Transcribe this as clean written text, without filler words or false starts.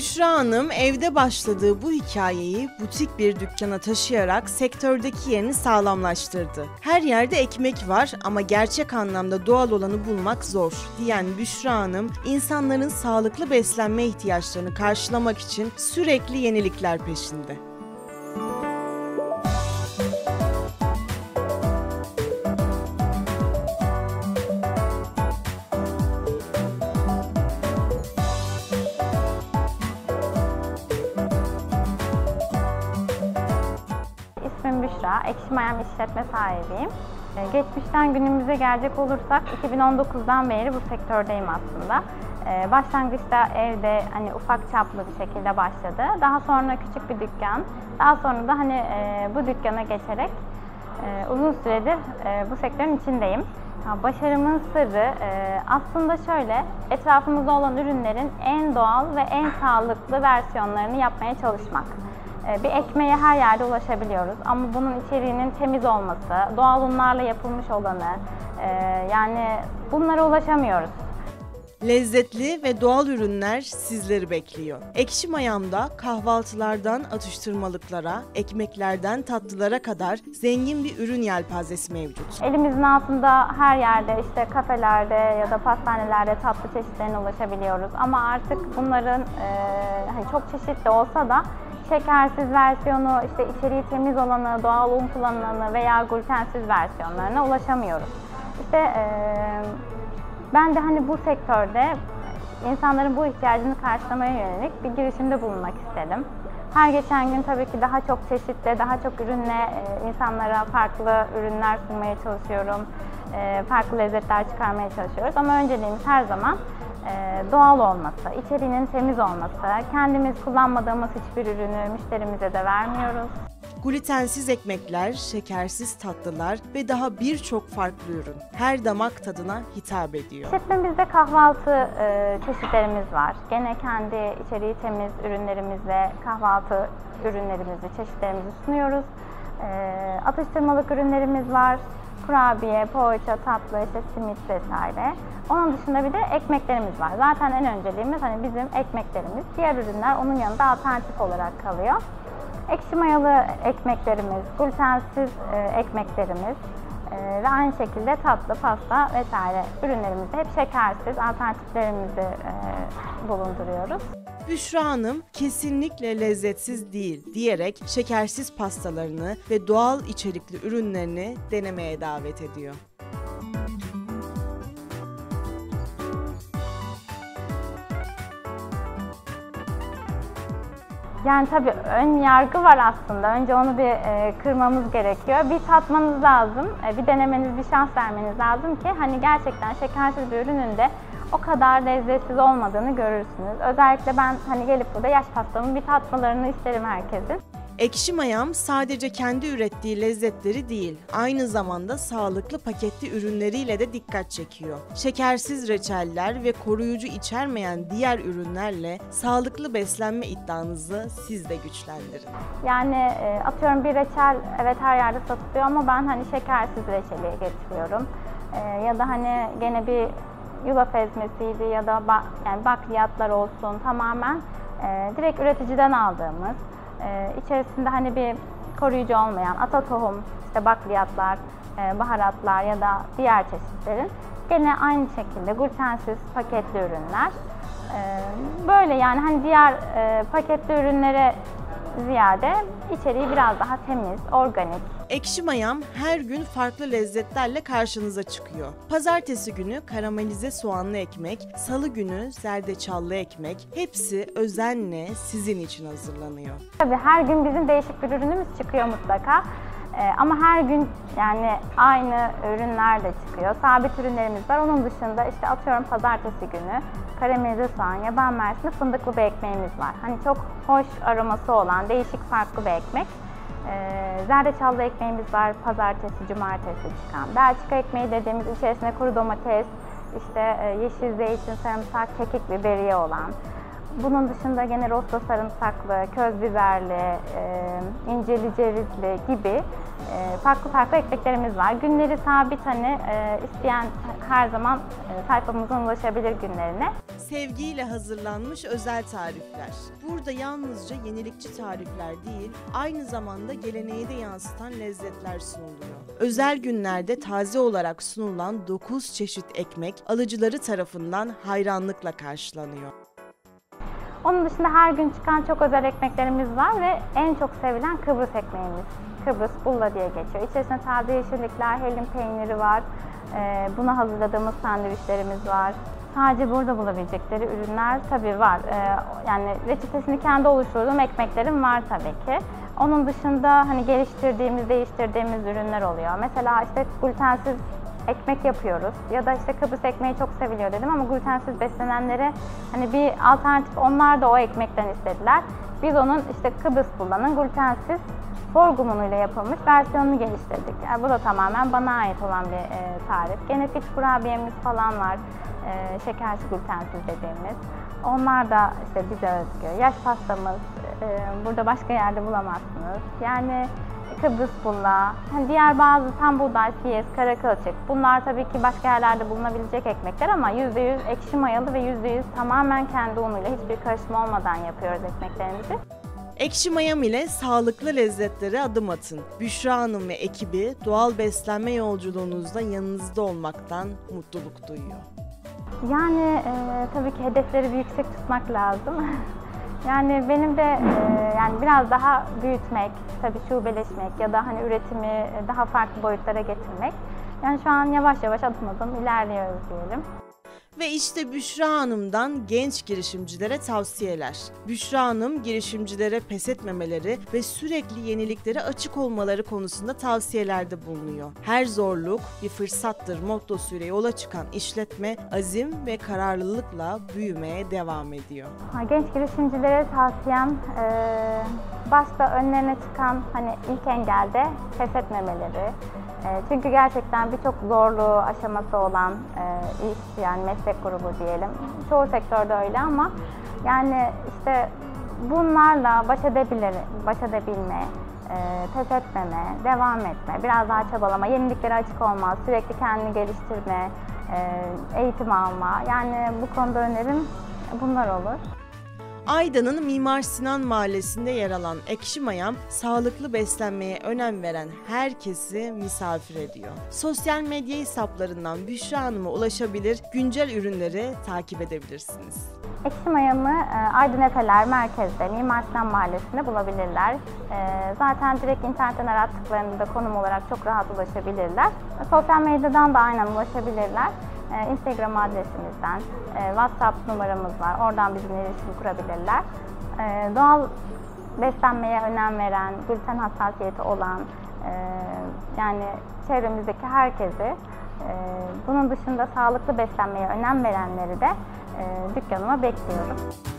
Büşra Hanım evde başladığı bu hikayeyi butik bir dükkana taşıyarak sektördeki yerini sağlamlaştırdı. Her yerde ekmek var ama gerçek anlamda doğal olanı bulmak zor diyen Büşra Hanım, insanların sağlıklı beslenme ihtiyaçlarını karşılamak için sürekli yenilikler peşinde. İsmim Büşra, Ekşi Mayam işletme sahibiyim. Geçmişten günümüze gelecek olursak 2019'dan beri bu sektördeyim aslında. Başlangıçta evde ufak çaplı bir şekilde başladı. Daha sonra küçük bir dükkan, daha sonra da bu dükkana geçerek uzun süredir bu sektörün içindeyim. Başarımın sırrı aslında şöyle, etrafımızda olan ürünlerin en doğal ve en sağlıklı versiyonlarını yapmaya çalışmak. Bir ekmeğe her yerde ulaşabiliyoruz ama bunun içeriğinin temiz olması, doğal unlarla yapılmış olanı, yani bunlara ulaşamıyoruz. Lezzetli ve doğal ürünler sizleri bekliyor. Ekşi Mayam'da kahvaltılardan atıştırmalıklara, ekmeklerden tatlılara kadar zengin bir ürün yelpazesi mevcut. Elimizin altında her yerde kafelerde ya da pastanelerde tatlı çeşitlerine ulaşabiliyoruz ama artık bunların çok çeşitli olsa da şekersiz versiyonu, içeriği temiz olanı, doğal un kullanılanı veya glutensiz versiyonlarına ulaşamıyoruz. Ben de bu sektörde insanların bu ihtiyacını karşılamaya yönelik bir girişimde bulunmak istedim. Her geçen gün tabii ki daha çok çeşitle, daha çok ürünle insanlara farklı ürünler sunmaya çalışıyorum. Farklı lezzetler çıkarmaya çalışıyoruz ama önceliğimiz her zaman doğal olması, içeriğinin temiz olması, kendimiz kullanmadığımız hiçbir ürünü müşterimize de vermiyoruz. Glutensiz ekmekler, şekersiz tatlılar ve daha birçok farklı ürün her damak tadına hitap ediyor. İşletmemizde kahvaltı çeşitlerimiz var. Gene kendi içeriği temiz ürünlerimizle kahvaltı ürünlerimizi, çeşitlerimizi sunuyoruz. Atıştırmalık ürünlerimiz var. Kurabiye, poğaça, tatlı, simit vesaire. Onun dışında bir de ekmeklerimiz var. Zaten en önceliğimiz bizim ekmeklerimiz. Diğer ürünler onun yanında alternatif olarak kalıyor. Ekşi mayalı ekmeklerimiz, glutensiz ekmeklerimiz ve aynı şekilde tatlı, pasta vesaire ürünlerimizde hep şekersiz alternatiflerimizi bulunduruyoruz. Büşra Hanım kesinlikle lezzetsiz değil diyerek şekersiz pastalarını ve doğal içerikli ürünlerini denemeye davet ediyor. Yani tabii ön yargı var aslında. Önce onu bir kırmamız gerekiyor. Bir tatmanız lazım, bir denemeniz, bir şans vermeniz lazım ki gerçekten şekersiz bir ürünün de o kadar lezzetsiz olmadığını görürsünüz. Özellikle ben gelip burada yaş pastamın bir tatmalarını isterim herkesin. Ekşi Mayam sadece kendi ürettiği lezzetleri değil, aynı zamanda sağlıklı paketli ürünleriyle de dikkat çekiyor. Şekersiz reçeller ve koruyucu içermeyen diğer ürünlerle sağlıklı beslenme iddianızı siz de güçlendirin. Yani atıyorum bir reçel evet her yerde satılıyor ama ben şekersiz reçeli getiriyorum. Ya da gene bir yulaf ezmesiydi ya da bakliyatlar olsun tamamen direkt üreticiden aldığımız. İçerisinde bir koruyucu olmayan ata tohum, bakliyatlar, baharatlar ya da diğer çeşitlerin gene aynı şekilde glutensiz paketli ürünler. Böyle diğer paketli ürünlere ziyade içeriği biraz daha temiz, organik. Ekşi Mayam her gün farklı lezzetlerle karşınıza çıkıyor. Pazartesi günü karamelize soğanlı ekmek, salı günü zerdeçallı ekmek, hepsi özenle sizin için hazırlanıyor. Tabii her gün bizim değişik bir ürünümüz çıkıyor mutlaka. Ama her gün aynı ürünler de çıkıyor. Sabit ürünlerimiz var. Onun dışında atıyorum pazartesi günü karamelize soğan, yaban mersini fındıklı bir ekmeğimiz var. Çok hoş aroması olan değişik farklı bir ekmek. Zerdeçallı ekmeğimiz var. Pazartesi, cumartesi çıkan. Belçika ekmeği dediğimiz içerisinde kuru domates, yeşil zeytin, sarımsak, kekik biberiye olan. Bunun dışında gene rosto sarımsaklı, köz biberli, inceli cevizli gibi farklı ekmeklerimiz var. Günleri sabit isteyen her zaman sayfamızdan ulaşabilir günlerine. sevgiyle hazırlanmış özel tarifler. Burada yalnızca yenilikçi tarifler değil, aynı zamanda geleneği de yansıtan lezzetler sunuluyor. Özel günlerde taze olarak sunulan 9 çeşit ekmek alıcıları tarafından hayranlıkla karşılanıyor. Onun dışında her gün çıkan çok özel ekmeklerimiz var ve en çok sevilen Kıbrıs ekmeğimiz. Kıbrıs bulla diye geçiyor. İçerisinde taze yeşillikler, hellim peyniri var. Buna hazırladığımız sandviçlerimiz var. Sadece burada bulabilecekleri ürünler tabii var. Yani reçetesini kendi oluşturduğum ekmeklerim var tabii ki. Onun dışında hani geliştirdiğimiz, değiştirdiğimiz ürünler oluyor. Mesela işte glutensiz ekmek yapıyoruz ya da işte Kıbrıs ekmeği çok seviliyor dedim ama glutensiz beslenenlere hani bir alternatif, onlar da o ekmekten istediler. Biz onun işte Kıbrıs bullanın glutensiz sorghum unuyla yapılmış versiyonunu geliştirdik. Yani bu da tamamen bana ait olan bir tarif. Gene fit kurabiyemiz falan var, şekersiz glutensiz dediğimiz. Onlar da işte bize özgü. Yaş pastamız burada başka yerde bulamazsınız. Yani Kıbrıs bulla, yani diğer bazı tam buğday, fiyez, kara kılçık. Bunlar tabii ki başka yerlerde bulunabilecek ekmekler ama %100 ekşi mayalı ve %100 tamamen kendi unuyla hiçbir karışım olmadan yapıyoruz ekmeklerimizi. Ekşi Mayam ile sağlıklı lezzetlere adım atın. Büşra Hanım ve ekibi doğal beslenme yolculuğunuzda yanınızda olmaktan mutluluk duyuyor. Yani tabii ki hedefleri yüksek tutmak lazım. Yani benim de yani biraz daha büyütmek, tabii şubeleşmek ya da hani üretimi daha farklı boyutlara getirmek. Yani şu an yavaş yavaş adım adım ilerliyoruz diyelim. Ve işte Büşra Hanım'dan genç girişimcilere tavsiyeler. Büşra Hanım girişimcilere pes etmemeleri ve sürekli yeniliklere açık olmaları konusunda tavsiyelerde bulunuyor. Her zorluk bir fırsattır mottosuyla yola çıkan işletme azim ve kararlılıkla büyümeye devam ediyor. Genç girişimcilere tavsiyem başta önlerine çıkan hani ilk engelde pes etmemeleri. Çünkü gerçekten birçok zorluğu aşaması olan iş, yani meslek grubu diyelim. Çoğu sektörde öyle ama yani işte bunlarla baş edebilme, pes etmeme, devam etme, biraz daha çabalama, yeniliklere açık olma, sürekli kendini geliştirme, eğitim alma. Yani bu konuda önerim bunlar olur. Aydın'ın Mimar Sinan Mahallesi'nde yer alan Ekşi Mayam, sağlıklı beslenmeye önem veren herkesi misafir ediyor. Sosyal medya hesaplarından Büşra Hanım'a ulaşabilir, güncel ürünleri takip edebilirsiniz. Ekşi Mayam'ı Aydın Efeler Merkez'de, Mimar Sinan Mahallesi'nde bulabilirler. Zaten direkt internetten arattıklarında da konum olarak çok rahat ulaşabilirler. Sosyal medyadan da aynen ulaşabilirler. Instagram adresimizden, WhatsApp numaramız var. Oradan bizimle iletişim kurabilirler. Doğal beslenmeye önem veren, gluten hassasiyeti olan, yani çevremizdeki herkesi, bunun dışında sağlıklı beslenmeye önem verenleri de dükkanıma bekliyorum.